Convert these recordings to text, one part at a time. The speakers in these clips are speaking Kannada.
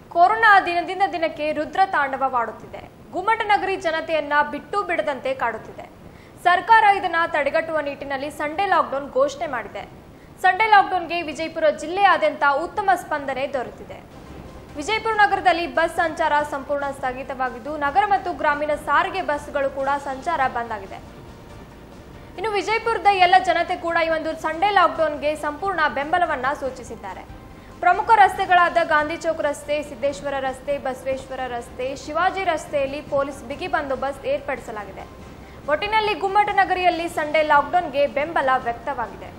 ಕೊರೋನಾ ದಿನದಿಂದ ದಿನಕ್ಕೆ ರುದ್ರ ತಾಂಡವವಾಡುತ್ತಿದೆ. ಗುಮ್ಮಟನಗರಿ ಜನತೆಯನ್ನ ಬಿಟ್ಟು ಬಿಡದಂತೆ ಕಾಡುತ್ತಿದೆ. ಸರ್ಕಾರ ಇದನ್ನ ತಡೆಗಟ್ಟುವ ನಿಟ್ಟಿನಲ್ಲಿ ಸಂಡೇ ಲಾಕ್ಡೌನ್ ಘೋಷಣೆ ಮಾಡಿದೆ. ಸಂಡೇ ಲಾಕ್ಡೌನ್ಗೆ ವಿಜಯಪುರ ಜಿಲ್ಲೆಯಾದ್ಯಂತ ಉತ್ತಮ ಸ್ಪಂದನೆ ದೊರೆತಿದೆ. ವಿಜಯಪುರ ನಗರದಲ್ಲಿ ಬಸ್ ಸಂಚಾರ ಸಂಪೂರ್ಣ ಸ್ಥಗಿತವಾಗಿದ್ದು, ನಗರ ಮತ್ತು ಗ್ರಾಮೀಣ ಸಾರಿಗೆ ಬಸ್ಗಳು ಕೂಡ ಸಂಚಾರ ಬಂದ್ ಆಗಿದೆ. ಇನ್ನು ವಿಜಯಪುರದ ಎಲ್ಲ ಜನತೆ ಕೂಡ ಈ ಒಂದು ಸಂಡೇ ಲಾಕ್ಡೌನ್ಗೆ ಸಂಪೂರ್ಣ ಬೆಂಬಲವನ್ನ ಸೂಚಿಸಿದ್ದಾರೆ. ಪ್ರಮುಖ ರಸ್ತೆಗಳಾದ ಗಾಂಧಿ ಚೌಕ್ ರಸ್ತೆ, ಸಿದ್ದೇಶ್ವರ ರಸ್ತೆ, ಬಸವೇಶ್ವರ ರಸ್ತೆ, ಶಿವಾಜಿ ರಸ್ತೆಯಲ್ಲಿ ಪೊಲೀಸ್ ಬಿಗಿ ಬಂದೋಬಸ್ತ್ ಏರ್ಪಡಿಸಲಾಗಿದೆ. ಒಟ್ಟಿನಲ್ಲಿ ಗುಮ್ಮಟನಗರಿಯಲ್ಲಿ ಸಂಡೇ ಲಾಕ್ಡೌನ್ಗೆ ಬೆಂಬಲ ವ್ಯಕ್ತವಾಗಿದೆ.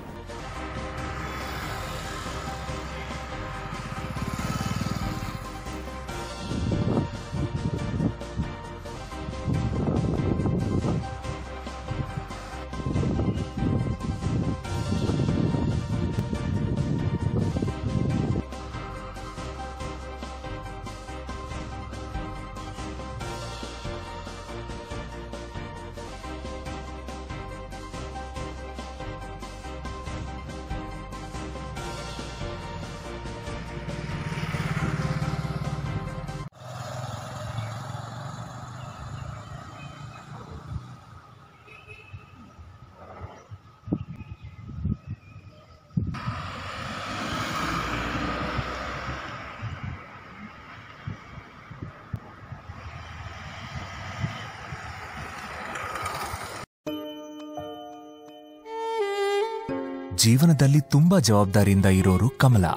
ಜೀವನದಲ್ಲಿ ತುಂಬಾ ಜವಾಬ್ದಾರಿಯಿಂದ ಇರೋರು ಕಮಲಾ.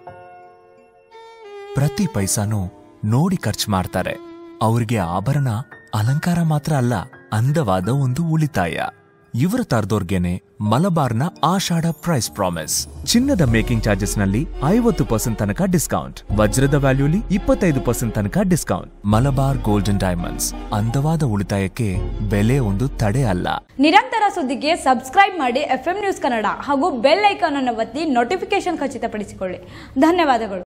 ಪ್ರತಿ ಪೈಸಾನು ನೋಡಿ ಖರ್ಚು ಮಾಡ್ತಾರೆ. ಅವ್ರಿಗೆ ಆಭರಣ ಅಲಂಕಾರ ಮಾತ್ರ ಅಲ್ಲ, ಅಂದವಾದ ಒಂದು ಉಳಿತಾಯ. ಇವರ ತರದೋರ್ಗೆನೆ ಮಲಬಾರ್ನ ಆಷಾಢ ಪ್ರೈಸ್ ಪ್ರಾಮಿಸ್. ಚಿನ್ನದ ಮೇಕಿಂಗ್ ಚಾರ್ಜಸ್ ನಲ್ಲಿ 50% ತನಕ ಡಿಸ್ಕೌಂಟ್, ವಜ್ರದ ವ್ಯಾಲ್ಯೂಲಿ 25% ತನಕ ಡಿಸ್ಕೌಂಟ್. ಮಲಬಾರ್ ಗೋಲ್ಡನ್ ಡೈಮಂಡ್ಸ್, ಅಂದವಾದ ಉಳಿತಾಯಕ್ಕೆ ಬೆಲೆ ಒಂದು ತಡೆ ಅಲ್ಲ. ನಿರಂತರ ಸುದ್ದಿಗೆ ಸಬ್ಸ್ಕ್ರೈಬ್ ಮಾಡಿ FM ನ್ಯೂಸ್ ಕನ್ನಡ ಹಾಗೂ ಬೆಲ್ ಐಕಾನ್ ಅನ್ನು ಒತ್ತಿ ನೋಟಿಫಿಕೇಶನ್ ಖಚಿತಪಡಿಸಿಕೊಳ್ಳಿ. ಧನ್ಯವಾದಗಳು.